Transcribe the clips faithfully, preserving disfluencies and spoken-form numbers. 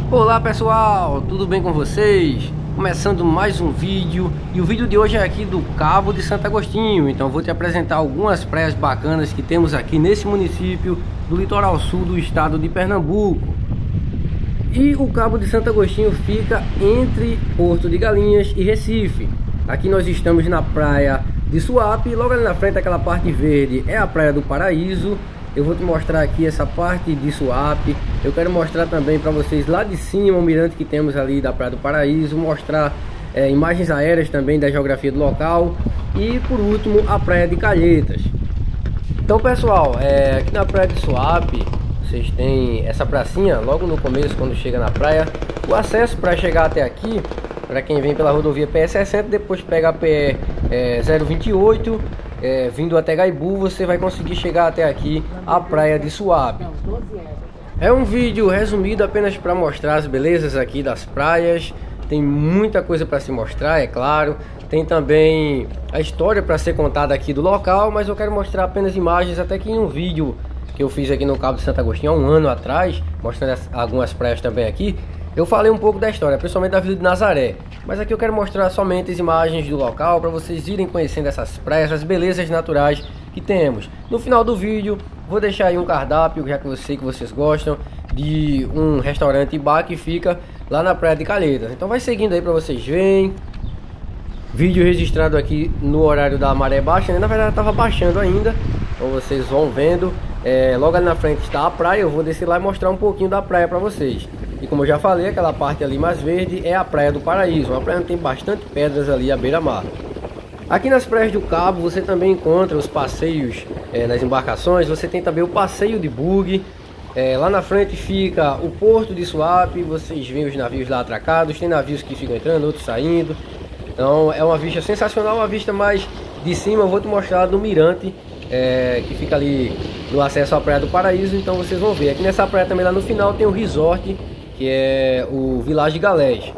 Olá pessoal, tudo bem com vocês? Começando mais um vídeo, e o vídeo de hoje é aqui do Cabo de Santo Agostinho. Então vou te apresentar algumas praias bacanas que temos aqui nesse município do litoral sul do estado de Pernambuco. E o Cabo de Santo Agostinho fica entre Porto de Galinhas e Recife. Aqui nós estamos na praia de Suape, logo ali na frente aquela parte verde é a Praia do Paraíso. Eu vou te mostrar aqui essa parte de Suape. Eu quero mostrar também para vocês lá de cima o mirante que temos ali da Praia do Paraíso, mostrar é, imagens aéreas também da geografia do local e por último a Praia de Calhetas. Então pessoal, é, aqui na Praia de Suape vocês têm essa pracinha logo no começo quando chega na praia. O acesso para chegar até aqui, para quem vem pela rodovia P E sessenta, depois pega a P E zero vinte e oito, é, vindo até Gaibu, você vai conseguir chegar até aqui a Praia de Suape. É um vídeo resumido apenas para mostrar as belezas aqui das praias. Tem muita coisa para se mostrar, é claro. Tem também a história para ser contada aqui do local, mas eu quero mostrar apenas imagens, até que em um vídeo que eu fiz aqui no Cabo de Santo Agostinho há um ano atrás, mostrando as, algumas praias também aqui, eu falei um pouco da história, principalmente da Vila de Nazaré. Mas aqui eu quero mostrar somente as imagens do local, para vocês irem conhecendo essas praias, as belezas naturais que temos. No final do vídeo, vou deixar aí um cardápio, já que eu sei que vocês gostam, de um restaurante e bar que fica lá na Praia de Calhetas. Então vai seguindo aí para vocês verem. Vídeo registrado aqui no horário da maré baixa, né? Na verdade estava baixando ainda, então vocês vão vendo. É, logo ali na frente está a praia, eu vou descer lá e mostrar um pouquinho da praia para vocês. E como eu já falei, aquela parte ali mais verde é a Praia do Paraíso, uma praia onde tem bastante pedras ali à beira-mar. Aqui nas praias do Cabo você também encontra os passeios é, nas embarcações, você tem também o passeio de bug. É, lá na frente fica o Porto de Suape, vocês veem os navios lá atracados, tem navios que ficam entrando, outros saindo. Então é uma vista sensacional, uma vista mais de cima. Eu vou te mostrar do mirante é, que fica ali no acesso à Praia do Paraíso, então vocês vão ver. Aqui nessa praia também lá no final tem o resort, que é o Village Galés.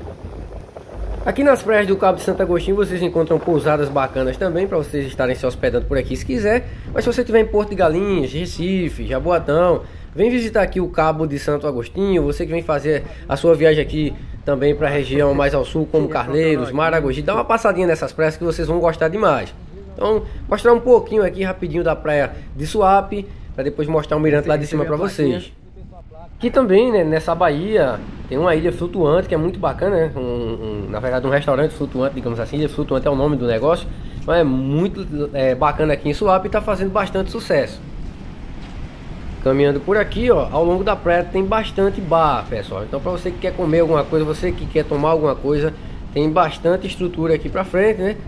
Aqui nas praias do Cabo de Santo Agostinho vocês encontram pousadas bacanas também, para vocês estarem se hospedando por aqui se quiser. Mas se você estiver em Porto de Galinhas, Recife, Jaboatão, vem visitar aqui o Cabo de Santo Agostinho. Você que vem fazer a sua viagem aqui também para a região mais ao sul, como Carneiros, Maragogi, dá uma passadinha nessas praias que vocês vão gostar demais. Então, mostrar um pouquinho aqui rapidinho da praia de Suape, para depois mostrar um mirante lá de cima para vocês. Aqui também, né, nessa baía, tem uma ilha flutuante que é muito bacana, né? um, um, na verdade um restaurante flutuante, digamos assim. Ilha flutuante é o nome do negócio, mas é muito é, bacana aqui em Suape e está fazendo bastante sucesso. Caminhando por aqui, ó, ao longo da praia tem bastante bar, pessoal. Então para você que quer comer alguma coisa, você que quer tomar alguma coisa, tem bastante estrutura aqui para frente, né?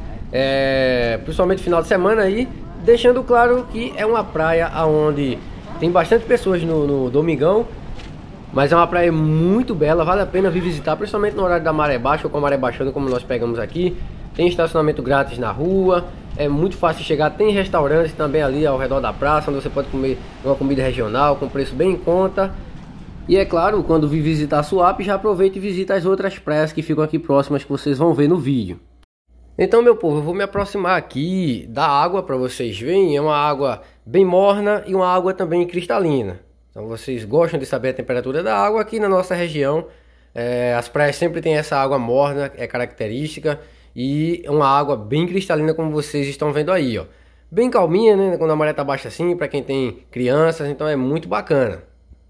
É, principalmente final de semana aí, deixando claro que é uma praia onde tem bastante pessoas no, no domingão. Mas é uma praia muito bela, vale a pena vir visitar, principalmente no horário da maré baixa ou com a maré baixando, como nós pegamos aqui. Tem estacionamento grátis na rua, é muito fácil de chegar. Tem restaurantes também ali ao redor da praça, onde você pode comer uma comida regional com preço bem em conta. E é claro, quando vir visitar Suape, já aproveite e visita as outras praias que ficam aqui próximas, que vocês vão ver no vídeo. Então, meu povo, eu vou me aproximar aqui da água para vocês verem. É uma água bem morna e uma água também cristalina. Então vocês gostam de saber a temperatura da água. Aqui na nossa região, é, as praias sempre tem essa água morna, é característica. E uma água bem cristalina, como vocês estão vendo aí, ó. Bem calminha, né? Quando a maré tá baixa assim, para quem tem crianças, então é muito bacana.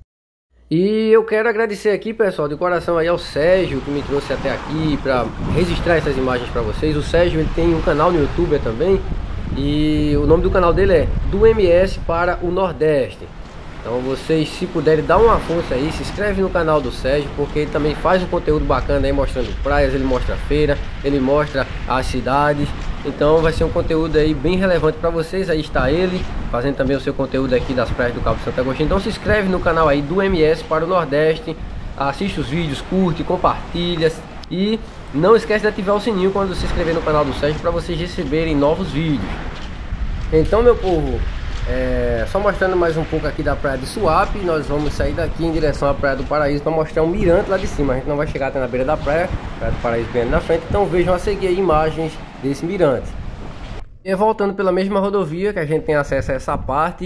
E eu quero agradecer aqui, pessoal, de coração aí ao Sérgio, que me trouxe até aqui para registrar essas imagens para vocês. O Sérgio, ele tem um canal no YouTube também, e o nome do canal dele é Do M S para o Nordeste. Então vocês, se puderem, dar uma força aí, se inscreve no canal do Sérgio, porque ele também faz um conteúdo bacana aí, mostrando praias, ele mostra feira, ele mostra as cidades. Então vai ser um conteúdo aí bem relevante para vocês. Aí está ele, fazendo também o seu conteúdo aqui das praias do Cabo de Santo Agostinho. Então se inscreve no canal aí do M S para o Nordeste, assiste os vídeos, curte, compartilha. E não esquece de ativar o sininho quando se inscrever no canal do Sérgio, para vocês receberem novos vídeos. Então, meu povo, É, só mostrando mais um pouco aqui da praia de Suape. Nós vamos sair daqui em direção à Praia do Paraíso para mostrar um mirante lá de cima. A gente não vai chegar até na beira da praia, Praia do Paraíso bem ali na frente. Então vejam a seguir aí imagens desse mirante. E voltando pela mesma rodovia que a gente tem acesso a essa parte,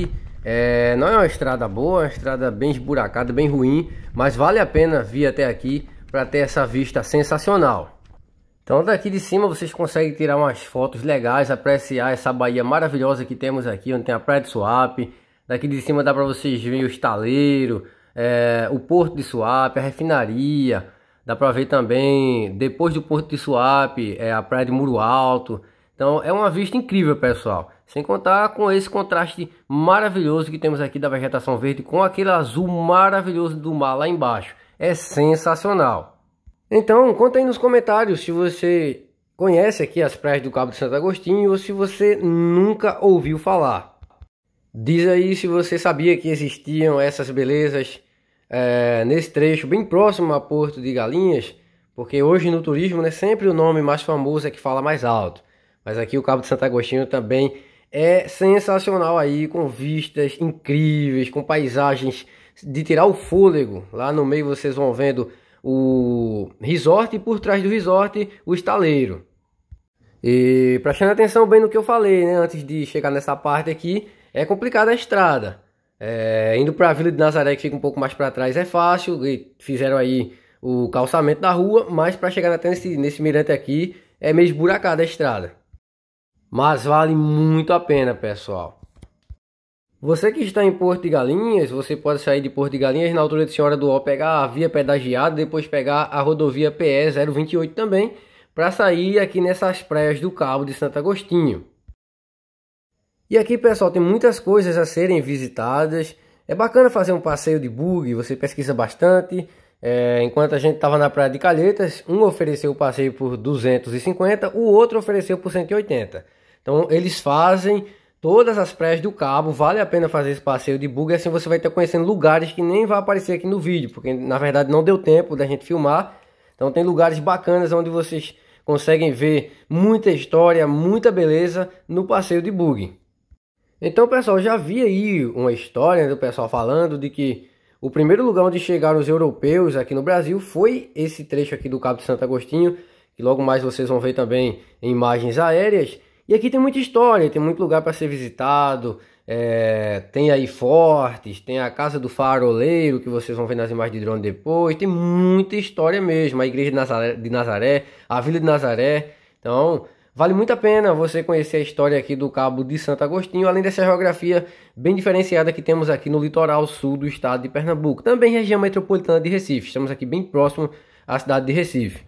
É, não é uma estrada boa, é uma estrada bem esburacada, bem ruim, mas vale a pena vir até aqui para ter essa vista sensacional. Então daqui de cima vocês conseguem tirar umas fotos legais, apreciar essa baía maravilhosa que temos aqui, onde tem a Praia de Suape. Daqui de cima dá para vocês verem o estaleiro, é, o Porto de Suape, a refinaria. Dá para ver também, depois do Porto de Suape, é, a Praia de Muro Alto. Então é uma vista incrível, pessoal. Sem contar com esse contraste maravilhoso que temos aqui da vegetação verde com aquele azul maravilhoso do mar lá embaixo. É sensacional. Então, conta aí nos comentários se você conhece aqui as praias do Cabo de Santo Agostinho ou se você nunca ouviu falar. Diz aí se você sabia que existiam essas belezas é, nesse trecho bem próximo a Porto de Galinhas, porque hoje no turismo, né, sempre o nome mais famoso é que fala mais alto. Mas aqui o Cabo de Santo Agostinho também é sensacional aí, com vistas incríveis, com paisagens de tirar o fôlego. Lá no meio vocês vão vendo o resort e por trás do resort o estaleiro. E prestando atenção bem no que eu falei, né, antes de chegar nessa parte aqui, é complicada a estrada. É, indo para a Vila de Nazaré, que fica um pouco mais para trás, é fácil, e fizeram aí o calçamento da rua, mas para chegar até nesse, nesse mirante aqui é meio esburacada a estrada. Mas vale muito a pena, pessoal. Você que está em Porto de Galinhas, você pode sair de Porto de Galinhas na altura de Senhora do Ó, pegar a via pedagiada, depois pegar a rodovia P E zero vinte e oito também, para sair aqui nessas praias do Cabo de Santo Agostinho. E aqui, pessoal, tem muitas coisas a serem visitadas. É bacana fazer um passeio de buggy, você pesquisa bastante. É, enquanto a gente estava na Praia de Calhetas, um ofereceu o passeio por duzentos e cinquenta, o outro ofereceu por cento e oitenta. Então eles fazem todas as praias do Cabo, vale a pena fazer esse passeio de buggy, assim você vai estar conhecendo lugares que nem vai aparecer aqui no vídeo, porque na verdade não deu tempo da gente filmar. Então tem lugares bacanas onde vocês conseguem ver muita história, muita beleza no passeio de buggy. Então, pessoal, já vi aí uma história do pessoal falando de que o primeiro lugar onde chegaram os europeus aqui no Brasil foi esse trecho aqui do Cabo de Santo Agostinho, que logo mais vocês vão ver também em imagens aéreas. E aqui tem muita história, tem muito lugar para ser visitado, é, tem aí fortes, tem a Casa do Faroleiro, que vocês vão ver nas imagens de drone depois, tem muita história mesmo, a Igreja de Nazaré, de Nazaré, a Vila de Nazaré. Então vale muito a pena você conhecer a história aqui do Cabo de Santo Agostinho, além dessa geografia bem diferenciada que temos aqui no litoral sul do estado de Pernambuco, também região metropolitana de Recife. Estamos aqui bem próximo à cidade de Recife.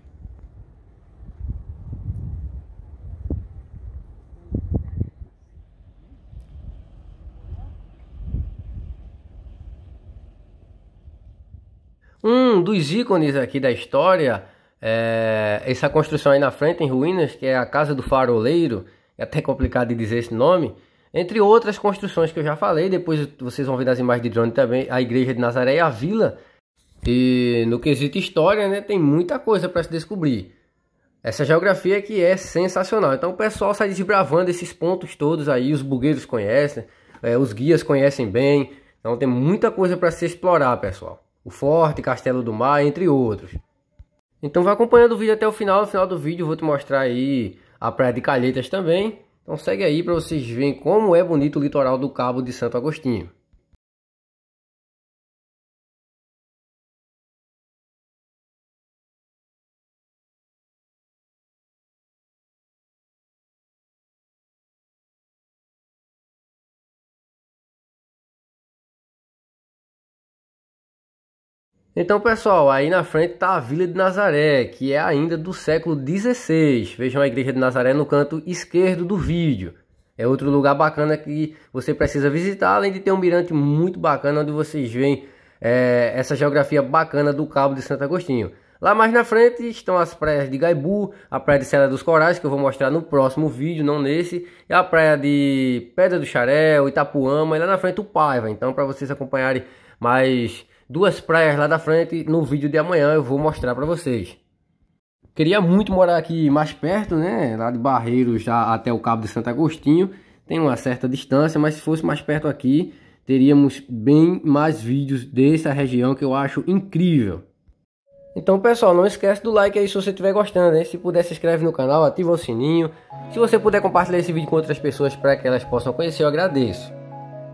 Um dos ícones aqui da história é essa construção aí na frente em ruínas, que é a Casa do Faroleiro. É até complicado de dizer esse nome, entre outras construções que eu já falei. Depois vocês vão ver nas imagens de drone também a Igreja de Nazaré e a Vila. E no quesito história, né, tem muita coisa para se descobrir. Essa geografia aqui é sensacional. Então o pessoal sai desbravando esses pontos todos aí, os bugueiros conhecem, é, os guias conhecem bem. Então tem muita coisa para se explorar, pessoal. O Forte, Castelo do Mar, entre outros. Então vai acompanhando o vídeo até o final. No final do vídeo eu vou te mostrar aí a Praia de Calhetas também. Então segue aí para vocês verem como é bonito o litoral do Cabo de Santo Agostinho. Então, pessoal, aí na frente está a Vila de Nazaré, que é ainda do século dezesseis. Vejam a Igreja de Nazaré no canto esquerdo do vídeo. É outro lugar bacana que você precisa visitar, além de ter um mirante muito bacana, onde vocês veem é, essa geografia bacana do Cabo de Santo Agostinho. Lá mais na frente estão as praias de Gaibu, a praia de Serra dos Corais, que eu vou mostrar no próximo vídeo, não nesse, e a praia de Pedra do Xarel, Itapuama, e lá na frente o Paiva. Então, para vocês acompanharem mais duas praias lá da frente, no vídeo de amanhã eu vou mostrar para vocês. Queria muito morar aqui mais perto, né? Lá de Barreiros já até o Cabo de Santo Agostinho. Tem uma certa distância, mas se fosse mais perto aqui, teríamos bem mais vídeos dessa região que eu acho incrível. Então, pessoal, não esquece do like aí se você estiver gostando, né? Se puder, se inscreve no canal, ativa o sininho. Se você puder compartilhar esse vídeo com outras pessoas para que elas possam conhecer, eu agradeço.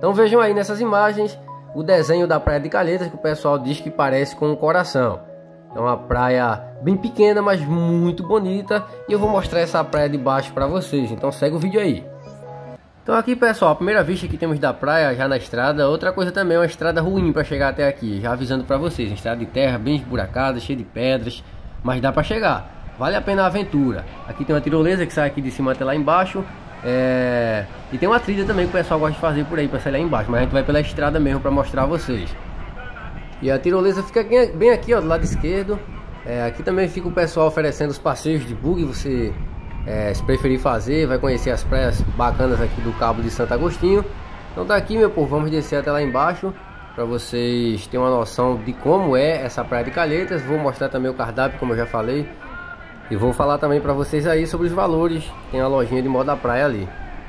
Então vejam aí nessas imagens o desenho da praia de Calhetas, que o pessoal diz que parece com um coração. É uma praia bem pequena, mas muito bonita, e eu vou mostrar essa praia de baixo para vocês, então segue o vídeo aí. Então aqui, pessoal, a primeira vista que temos da praia já na estrada. Outra coisa também é uma estrada ruim para chegar até aqui, já avisando para vocês, uma estrada de terra bem esburacada, cheia de pedras, mas dá para chegar, vale a pena a aventura. Aqui tem uma tirolesa que sai aqui de cima até lá embaixo. É... E tem uma trilha também que o pessoal gosta de fazer por aí para sair lá embaixo, mas a gente vai pela estrada mesmo para mostrar a vocês. E a tirolesa fica bem aqui, ó, do lado esquerdo. É, aqui também fica o pessoal oferecendo os passeios de buggy. Você, é, se preferir fazer, vai conhecer as praias bacanas aqui do Cabo de Santo Agostinho. Então daqui, meu povo, vamos descer até lá embaixo para vocês terem uma noção de como é essa praia de Calhetas. Vou mostrar também o cardápio, como eu já falei, e vou falar também para vocês aí sobre os valores. Tem a lojinha de moda praia ali.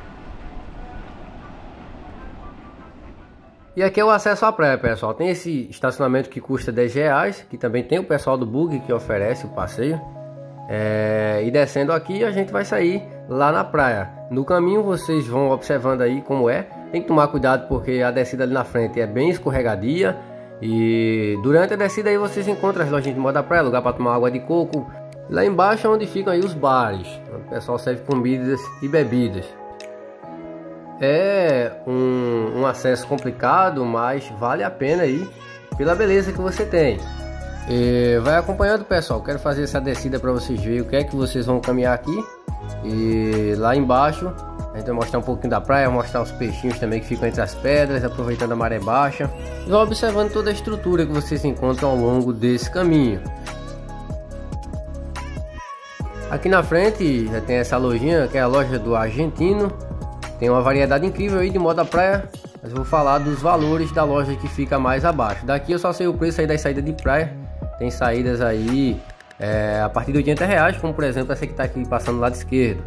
E aqui é o acesso à praia, pessoal. Tem esse estacionamento que custa dez reais, que também tem o pessoal do buggy que oferece o passeio. É... E descendo aqui a gente vai sair lá na praia. No caminho vocês vão observando aí como é. Tem que tomar cuidado porque a descida ali na frente é bem escorregadia. E durante a descida aí vocês encontram as lojinhas de moda praia, lugar para tomar água de coco. Lá embaixo é onde ficam aí os bares, onde o pessoal serve comidas e bebidas. É um, um acesso complicado, mas vale a pena aí pela beleza que você tem. E vai acompanhando, pessoal. Quero fazer essa descida para vocês verem o que é que vocês vão caminhar aqui. E lá embaixo a gente vai mostrar um pouquinho da praia, mostrar os peixinhos também que ficam entre as pedras, aproveitando a maré baixa. E vai observando toda a estrutura que vocês encontram ao longo desse caminho. Aqui na frente já tem essa lojinha, que é a loja do Argentino. Tem uma variedade incrível aí de moda praia, mas eu vou falar dos valores da loja que fica mais abaixo. Daqui eu só sei o preço aí das saídas de praia. Tem saídas aí é, a partir de oitenta reais, como por exemplo essa que está aqui passando do lado esquerdo.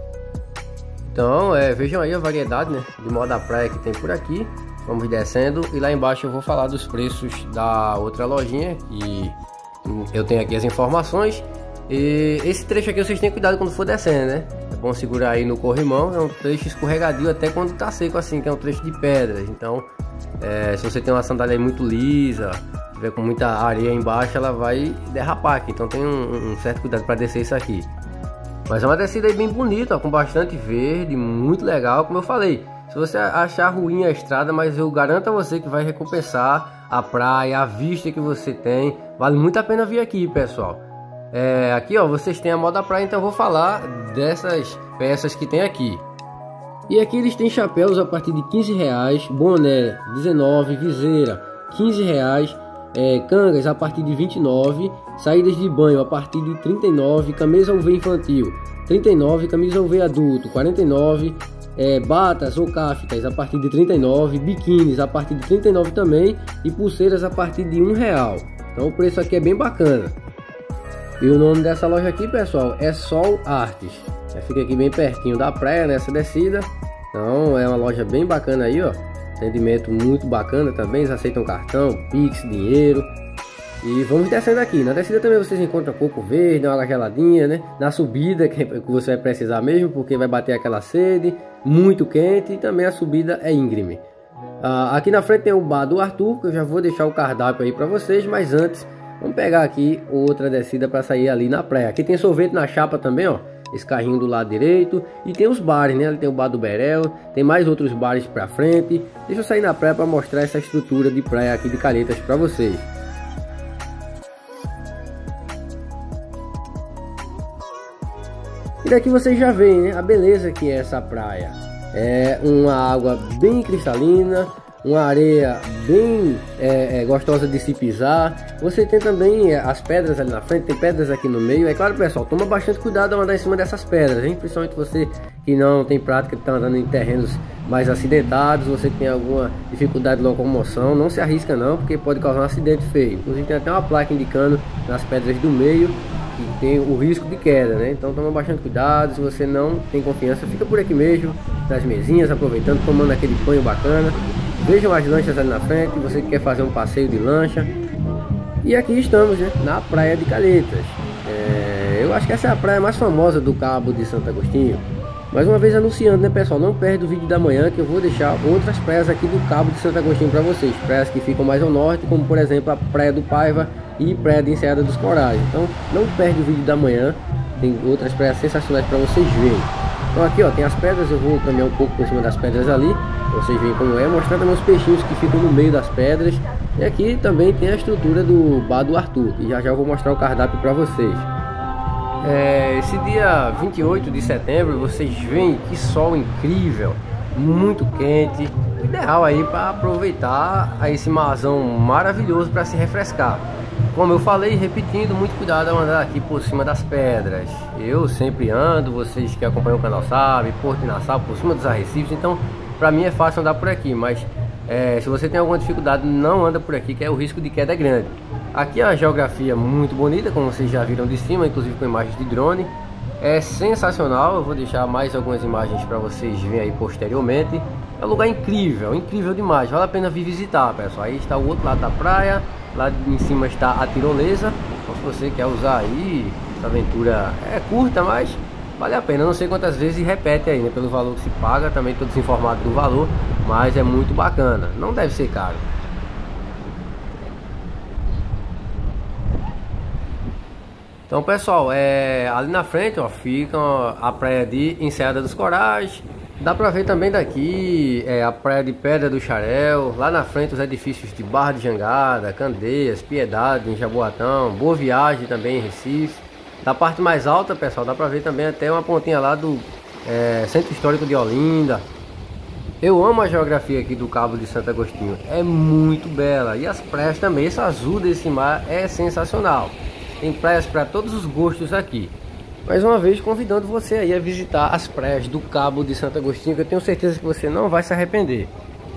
Então é, vejam aí a variedade, né, de moda praia que tem por aqui. Vamos descendo e lá embaixo eu vou falar dos preços da outra lojinha, que eu tenho aqui as informações. E esse trecho aqui vocês têm cuidado quando for descendo, né? É bom segurar aí no corrimão. É um trecho escorregadio até quando tá seco assim, que é um trecho de pedras. Então é, se você tem uma sandália muito lisa, tiver com muita areia embaixo, ela vai derrapar aqui. Então tem um, um certo cuidado para descer isso aqui. Mas é uma descida aí bem bonita, ó, com bastante verde, muito legal. Como eu falei, se você achar ruim a estrada, mas eu garanto a você que vai recompensar a praia, a vista que você tem. Vale muito a pena vir aqui, pessoal. É, aqui ó, vocês têm a moda praia, então eu vou falar dessas peças que tem aqui. E aqui eles têm chapéus a partir de quinze reais, boné dezenove, viseira quinze reais, é, cangas a partir de vinte e nove, saídas de banho a partir de trinta e nove, camisa U V infantil trinta e nove, camisa U V adulto quarenta e nove, é, batas ou caftas a partir de trinta e nove, biquínis a partir de trinta e nove também, e pulseiras a partir de um real. Então o preço aqui é bem bacana. E o nome dessa loja aqui, pessoal, é Sol Artes. Já fica aqui bem pertinho da praia nessa descida. Então é uma loja bem bacana aí, ó. Atendimento muito bacana também. Eles aceitam cartão, Pix, dinheiro. E vamos descendo aqui. Na descida também vocês encontram coco verde, uma água geladinha, né? Na subida, que você vai precisar mesmo, porque vai bater aquela sede, muito quente. E também a subida é íngreme. Ah, aqui na frente tem o bar do Arthur, que eu já vou deixar o cardápio aí para vocês. Mas antes, vamos pegar aqui outra descida para sair ali na praia. Aqui tem sorvete na chapa também, ó. Esse carrinho do lado direito. E tem os bares, né? Ali tem o bar do Berel. Tem mais outros bares pra frente. Deixa eu sair na praia para mostrar essa estrutura de praia aqui de Calhetas para vocês. E daqui vocês já veem, né, a beleza que é essa praia. É uma água bem cristalina, uma areia bem é, é, gostosa de se pisar. Você tem também as pedras ali na frente, tem pedras aqui no meio. É claro, pessoal, toma bastante cuidado ao andar em cima dessas pedras, hein? Principalmente você que não tem prática, que está andando em terrenos mais acidentados, você que tem alguma dificuldade de locomoção, não se arrisca não, porque pode causar um acidente feio. Inclusive tem até uma placa indicando nas pedras do meio que tem o risco de queda, né? Então toma bastante cuidado. Se você não tem confiança, fica por aqui mesmo, nas mesinhas, aproveitando, tomando aquele banho bacana. Vejam as lanchas ali na frente, você que quer fazer um passeio de lancha. E aqui estamos, né, na praia de Calhetas. É, eu acho que essa é a praia mais famosa do Cabo de Santo Agostinho. Mais uma vez anunciando, né, pessoal, não perde o vídeo da manhã, que eu vou deixar outras praias aqui do Cabo de Santo Agostinho para vocês. Praias que ficam mais ao norte, como por exemplo a Praia do Paiva e Praia de Enseada dos Corais. Então não perde o vídeo da manhã, tem outras praias sensacionais para vocês verem. Então aqui ó, tem as pedras, eu vou caminhar um pouco por cima das pedras ali, pra vocês verem como é, mostrar também os peixinhos que ficam no meio das pedras. E aqui também tem a estrutura do bar do Arthur, e já já eu vou mostrar o cardápio para vocês. É, esse dia vinte e oito de setembro, vocês veem que sol incrível, muito quente, ideal aí para aproveitar esse marzão maravilhoso para se refrescar. Como eu falei, repetindo, muito cuidado ao andar aqui por cima das pedras. Eu sempre ando, vocês que acompanham o canal sabem, Porto de Nassau, por cima dos arrecifes, então para mim é fácil andar por aqui, mas é, se você tem alguma dificuldade, não anda por aqui, que é o risco de queda é grande. Aqui a geografia muito bonita, como vocês já viram de cima, inclusive com imagens de drone. É sensacional, eu vou deixar mais algumas imagens para vocês verem aí posteriormente. É um lugar incrível, incrível demais, vale a pena vir visitar, pessoal. Aí está o outro lado da praia, lá em cima está a tirolesa. Então se você quer usar aí, essa aventura é curta, mas vale a pena. Eu não sei quantas vezes repete aí, né, pelo valor que se paga, também estou desinformado do valor, mas é muito bacana, não deve ser caro. Então pessoal, é, ali na frente ó, fica a praia de Enseada dos Corais. Dá pra ver também daqui é, a praia de Pedra do Xarel. Lá na frente os edifícios de Barra de Jangada, Candeias, Piedade em Jaboatão, Boa Viagem também em Recife. Da parte mais alta, pessoal, dá pra ver também até uma pontinha lá do é, Centro Histórico de Olinda. Eu amo a geografia aqui do Cabo de Santo Agostinho, é muito bela. E as praias também, esse azul desse mar é sensacional. Tem praias para todos os gostos aqui. Mais uma vez convidando você aí a visitar as praias do Cabo de Santo Agostinho, que eu tenho certeza que você não vai se arrepender.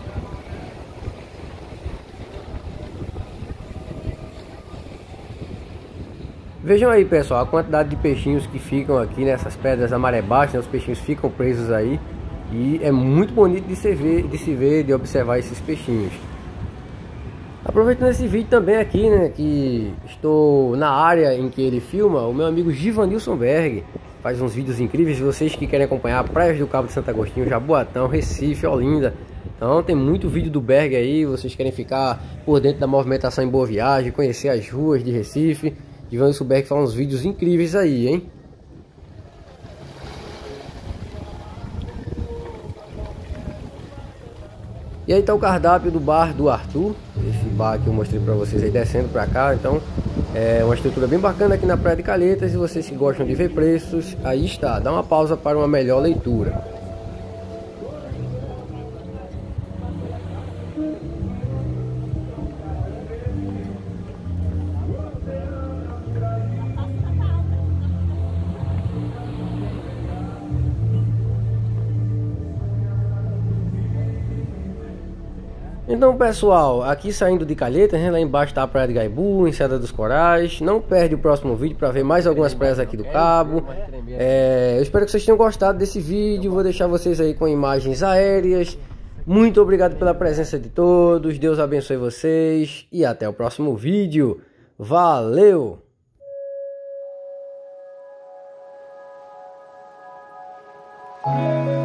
Vejam aí, pessoal, a quantidade de peixinhos que ficam aqui nessas pedras da maré baixa, né? Os peixinhos ficam presos aí. E é muito bonito de se ver, de se ver, de observar esses peixinhos. Aproveitando esse vídeo também aqui, né, que estou na área em que ele filma, o meu amigo Givanilson Berg faz uns vídeos incríveis. Vocês que querem acompanhar praias do Cabo de Santo Agostinho, Jaboatão, Recife, Olinda, então tem muito vídeo do Berg aí. Vocês querem ficar por dentro da movimentação em Boa Viagem, conhecer as ruas de Recife, Givanilson Berg faz uns vídeos incríveis aí, hein? E aí tá o cardápio do bar do Arthur, esse bar que eu mostrei pra vocês aí descendo pra cá. Então é uma estrutura bem bacana aqui na Praia de Calhetas. E vocês que gostam de ver preços, aí está, dá uma pausa para uma melhor leitura. Então pessoal, aqui saindo de Calhetas, né, lá embaixo está a Praia de Gaibu, Enseada dos Corais. Não perde o próximo vídeo para ver mais algumas praias aqui do Cabo. é, Eu espero que vocês tenham gostado desse vídeo. Vou deixar vocês aí com imagens aéreas. Muito obrigado pela presença de todos, Deus abençoe vocês e até o próximo vídeo. Valeu! Música